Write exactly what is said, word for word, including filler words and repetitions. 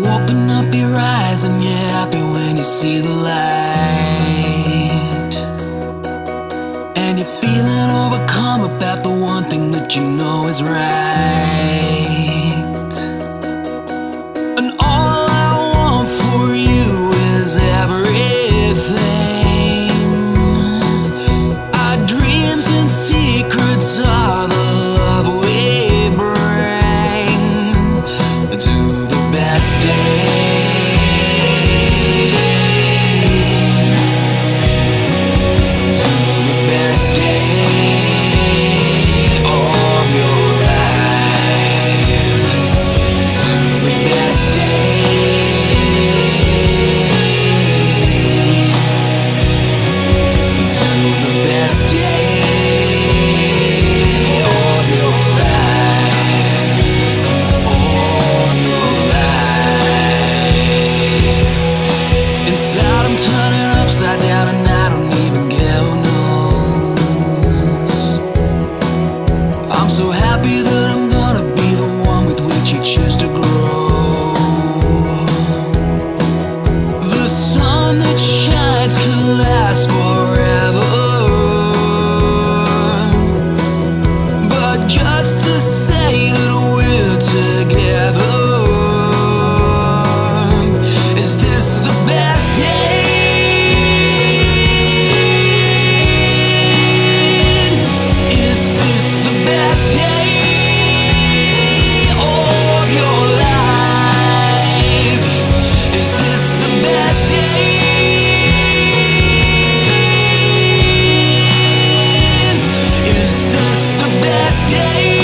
open up your eyes and you're happy when you see the light, and you're feeling overcome about the one thing that you know is right. And all I want for you is everything. Our dreams and secrets are the love we bring to the best day. Inside I'm turning upside down and I don't even care who knows. I'm so happy that I'm gonna be the one with which you choose to grow. The sun that shines could last forever, but just to say that we're together, is this the best day? Is this the best day of your life? Is this the best day? Is this the best day?